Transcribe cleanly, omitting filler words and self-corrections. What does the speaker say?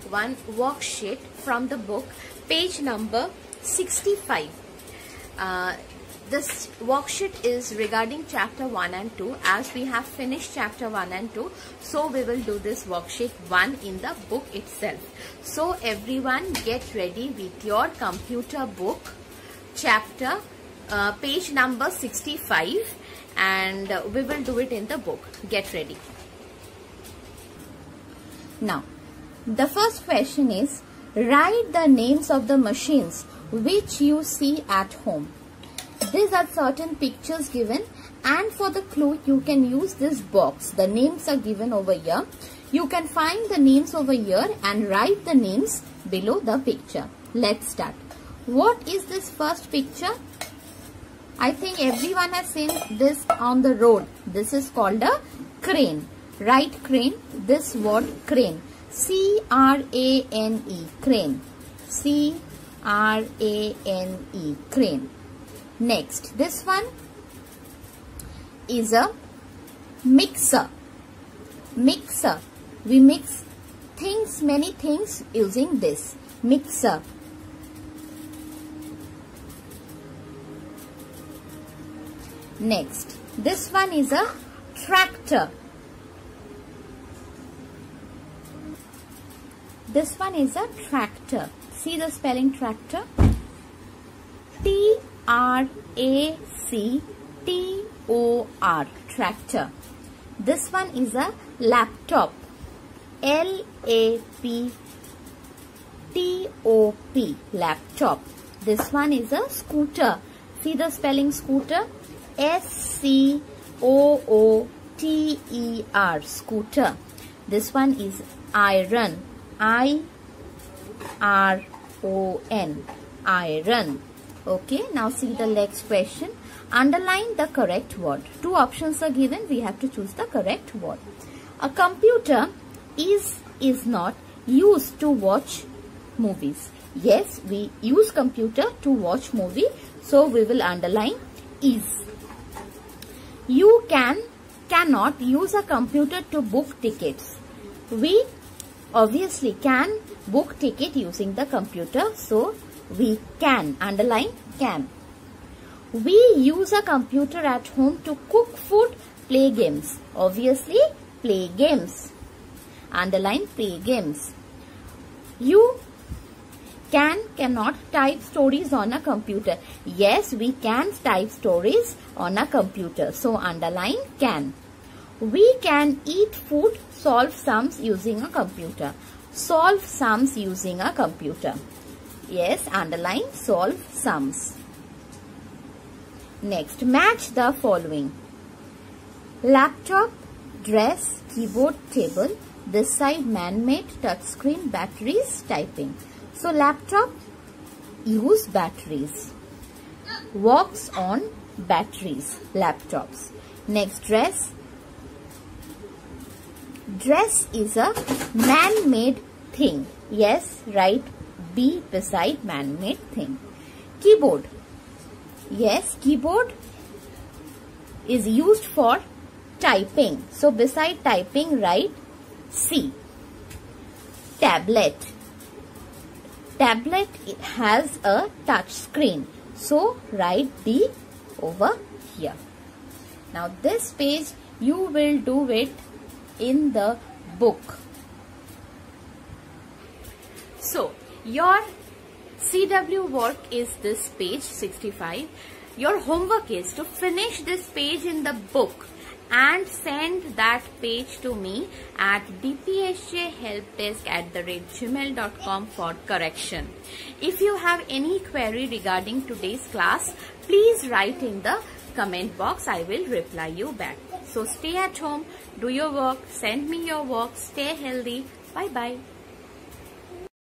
one worksheet from the book, page number 65. This worksheet is regarding chapter 1 and 2. As we have finished chapter 1 and 2, so we will do this worksheet 1 in the book itself. So everyone get ready with your computer book, chapter page number 65, and we will do it in the book. Get ready. Now, the first question is, write the names of the machines which you see at home. These are certain pictures given, and for the clue you can use this box. The names are given over here. You can find the names over here and write the names below the picture. Let's start. What is this first picture? I think everyone has seen this on the road. This is called a crane. Write crane. This word crane. C-R-A-N-E. Crane. C-R-A-N-E. Crane. Next, this one is a mixer. Mixer. We mix things, many things using this. Mixer. Next, this one is a tractor. This one is a tractor. See the spelling tractor? T-R-A-C-T-O-R. Tractor. This one is a laptop. L-A-P-T-O-P. Laptop. This one is a scooter. See the spelling scooter? S-C-O-O-T-E-R. Scooter. This one is iron. I-R-O-N. Iron. Okay, now see the next question. Underline the correct word. Two options are given. We have to choose the correct word. A computer is not used to watch movies. Yes, we use computer to watch movie. So we will underline is. You cannot use a computer to book tickets. We obviously can book ticket using the computer. So we can. Underline can. We use a computer at home to cook food, play games. Obviously play games. Underline play games. You cannot type stories on a computer. Yes, we can type stories on a computer. So underline can. We can eat food, solve sums using a computer. Solve sums using a computer. Yes, underline solve sums. Next, match the following. Laptop, dress, keyboard, table. This side man-made, touchscreen, batteries, typing. So laptop, use batteries. Works on batteries, laptops. Next, dress. Dress is a man-made thing. Yes, write B beside man-made thing. Keyboard. Yes, keyboard is used for typing. So beside typing, write C. Tablet. Tablet has a touch screen. So write D over here. Now this page you will do it in the book. So your CW work is this page 65. Your homework is to finish this page in the book and send that page to me at dphjhelpdesk@gmail.com for correction. If you have any query regarding today's class, please write in the comment box. I will reply you back. So stay at home, do your work, send me your work, stay healthy. Bye bye.